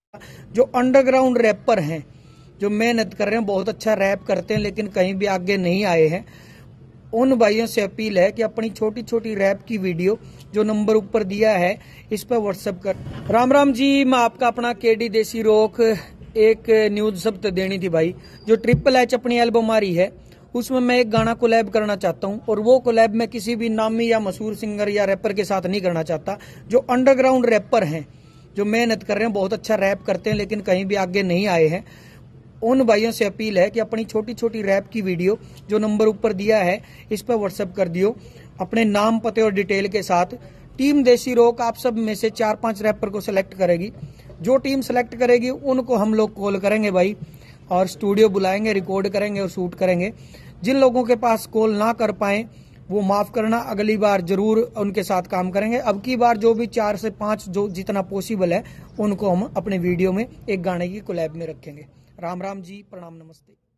जो underground wrapper हैं, जो मेहनत कर रहे हैं, बहुत अच्छा रैप करते हैं लेकिन कहीं भी आगे नहीं आए हैं, उन भाइयों से अपील है कि अपनी छोटी छोटी रैप की वीडियो जो नंबर ऊपर दिया है इस पर व्हाट्सएप कर। राम राम जी, मैं आपका अपना केडी देसी रोक। एक न्यूज सब तो देनी थी भाई। जो ट्रिपल एच अपनी एल्बम आ रही है उसमें मैं एक गाना कोलैब करना चाहता हूं, और वो कोलैब मैं किसी भी नामी या मशहूर सिंगर या रैपर के साथ नहीं करना चाहता। जो अंडरग्राउंड रैपर हैं, जो मेहनत कर रहे हैं, बहुत अच्छा रैप करते हैं लेकिन कहीं भी आगे नहीं आए हैं, उन भाइयों से अपील है कि अपनी छोटी छोटी रैप की वीडियो जो नंबर ऊपर दिया है इस पर व्हाट्सएप कर दियो अपने नाम, पते और डिटेल के साथ। टीम देसी रोक आप सब में से 4-5 रैपर को सिलेक्ट करेगी। जो टीम सेलेक्ट करेगी उनको हम लोग कॉल करेंगे भाई, और स्टूडियो बुलाएंगे, रिकॉर्ड करेंगे और शूट करेंगे। जिन लोगों के पास कॉल ना कर पाए वो माफ करना, अगली बार जरूर उनके साथ काम करेंगे। अब की बार जो भी 4 से 5 जो जितना पॉसिबल है उनको हम अपने वीडियो में एक गाने की कोलैब में रखेंगे। राम राम जी, प्रणाम, नमस्ते।